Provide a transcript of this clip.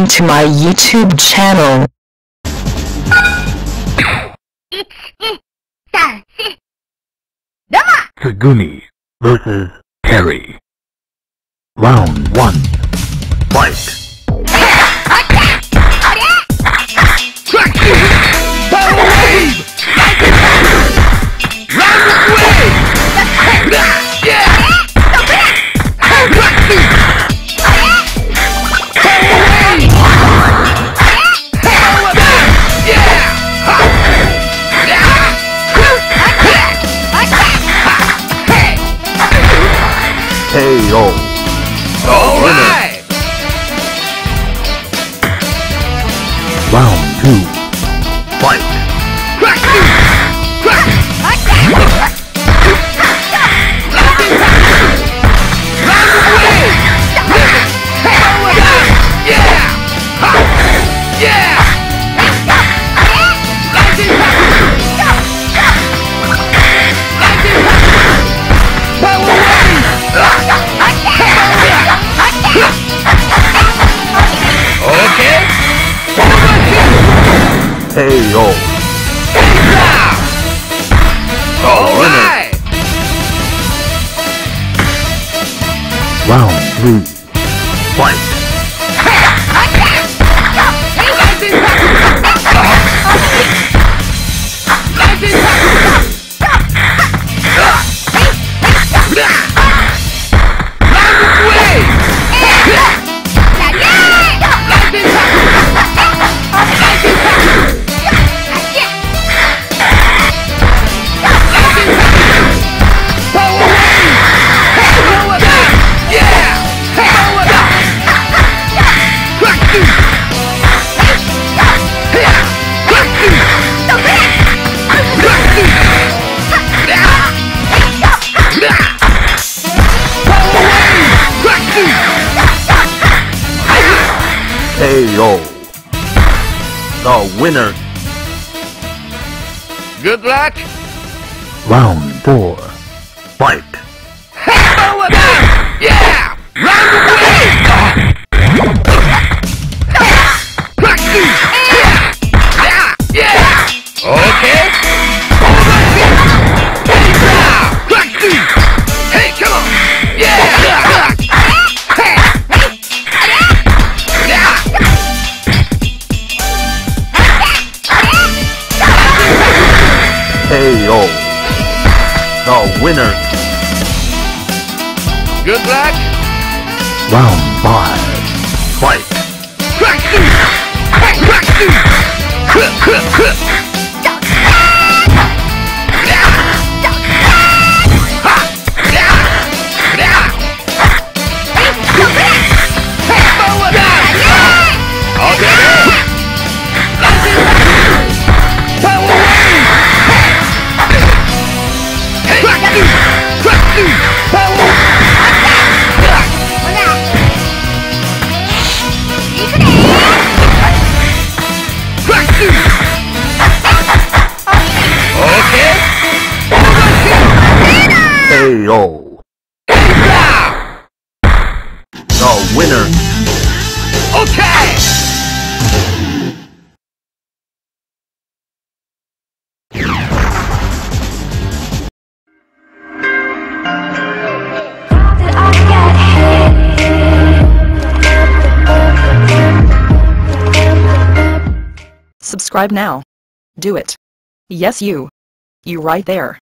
welcome to my YouTube channel. Tsugumi vs. Terry. Round 1. Fight! KO. Alright! Round 2. Fight! KO. Alright! Round 3. Fight! KO. The winner. Good luck! Round 4. Fight! Yeah! Round away! Okay! Hey, come on! Yeah! KO. The winner. Good luck! Round 5. Fight! KO. The winner. Okay! Subscribe now. Do it. Yes, you. You right there.